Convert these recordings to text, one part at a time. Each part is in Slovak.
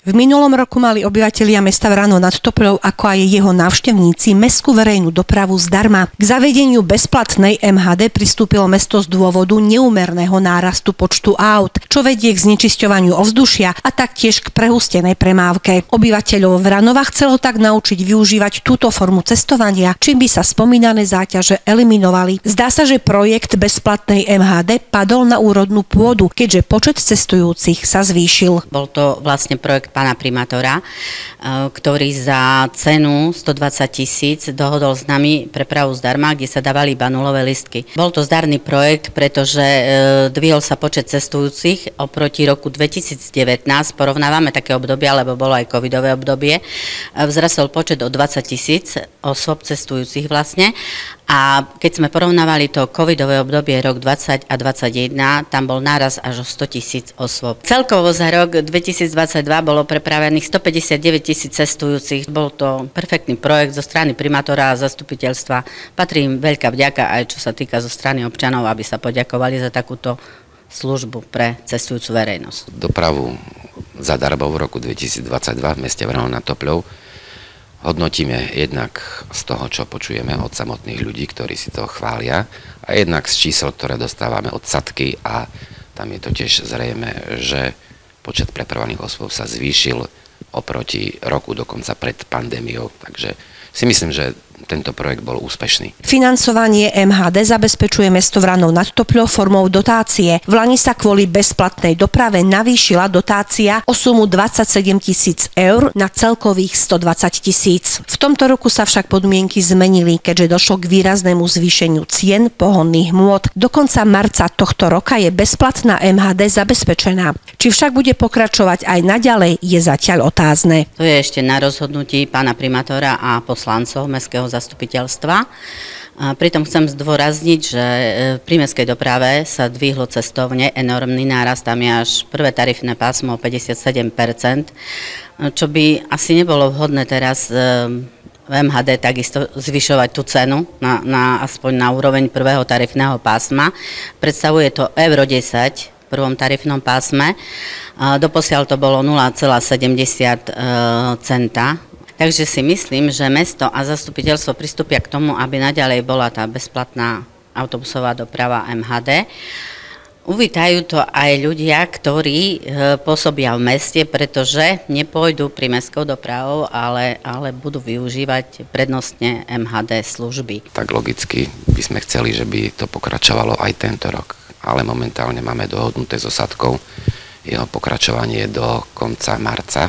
V minulom roku mali obyvatelia mesta Vrano nad Topľou, ako aj jeho návštevníci, mestskú verejnú dopravu zdarma. K zavedeniu bezplatnej MHD pristúpilo mesto z dôvodu neúmerného nárastu počtu aut, čo vedie k znečisťovaniu ovzdušia a taktiež k prehustenej premávke. Obyvateľov Vranova chcelo tak naučiť využívať túto formu cestovania, čím by sa spomínané záťaže eliminovali. Zdá sa, že projekt bezplatnej MHD padol na úrodnú pôdu, keďže počet cestujúcich sa zvýšil. Bol to vlastne projekt pána primátora, ktorý za cenu 120 000 dohodol s nami prepravu zdarma, kde sa dávali iba nulové listky. Bol to zdarný projekt, pretože dvihol sa počet cestujúcich oproti roku 2019. Porovnávame také obdobie, lebo bolo aj covidové obdobie. Vzrastol počet o 20 000 osôb cestujúcich vlastne. A keď sme porovnávali to covidové obdobie rok 20 a 2021, tam bol náraz až o 100 000 osôb. Celkovo za rok 2022 bolo prepravených 159 000 cestujúcich. Bol to perfektný projekt zo strany primátora a zastupiteľstva. Patrí im veľká vďaka aj čo sa týka zo strany občanov, aby sa poďakovali za takúto službu pre cestujúcu verejnosť. Dopravu zadarmo v roku 2022 v meste Vrano nad Topľou hodnotíme jednak z toho, čo počujeme od samotných ľudí, ktorí si to chvália, a jednak z čísel, ktoré dostávame od SATky, a tam je to tiež zrejme, že počet prepravovaných osôb sa zvýšil oproti roku dokonca pred pandémiou. Takže si myslím, že tento projekt bol úspešný. Financovanie MHD zabezpečuje mesto Vrano nad Topľou formou dotácie. V lani sa kvôli bezplatnej doprave navýšila dotácia o sumu 27 000 eur na celkových 120 000. V tomto roku sa však podmienky zmenili, keďže došlo k výraznému zvýšeniu cien pohonných hmôt. Do konca marca tohto roka je bezplatná MHD zabezpečená. Či však bude pokračovať aj naďalej, je zatiaľ otázne. To je ešte na rozhodnutí pána primátora a poslancov mestského zastupiteľstva. Pritom chcem zdôrazniť, že pri mestskej doprave sa dvihlo cestovne enormný nárast, tam je až prvé tarifné pásmo 57%, čo by asi nebolo vhodné teraz v MHD takisto zvyšovať tú cenu aspoň na úroveň prvého tarifného pásma. Predstavuje to euro 10 v prvom tarifnom pásme. Doposiaľ to bolo 0,70 centa. Takže si myslím, že mesto a zastupiteľstvo pristúpia k tomu, aby naďalej bola tá bezplatná autobusová doprava MHD. Uvítajú to aj ľudia, ktorí pôsobia v meste, pretože nepôjdu pri mestskou dopravou, ale budú využívať prednostne MHD služby. Tak logicky by sme chceli, že by to pokračovalo aj tento rok, ale momentálne máme dohodnuté so SATkou jeho pokračovanie do konca marca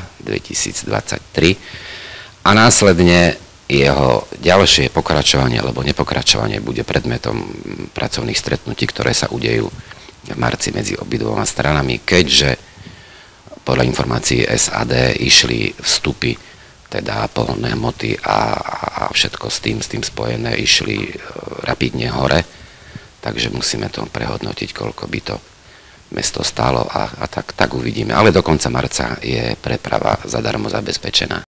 2023. A následne jeho ďalšie pokračovanie alebo nepokračovanie bude predmetom pracovných stretnutí, ktoré sa udejú v marci medzi obidvoma stranami, keďže podľa informácií SAD išli vstupy, teda pohonné hmoty a všetko s tým spojené išli rapidne hore, takže musíme to prehodnotiť, koľko by to mesto stálo a tak uvidíme. Ale do konca marca je preprava zadarmo zabezpečená.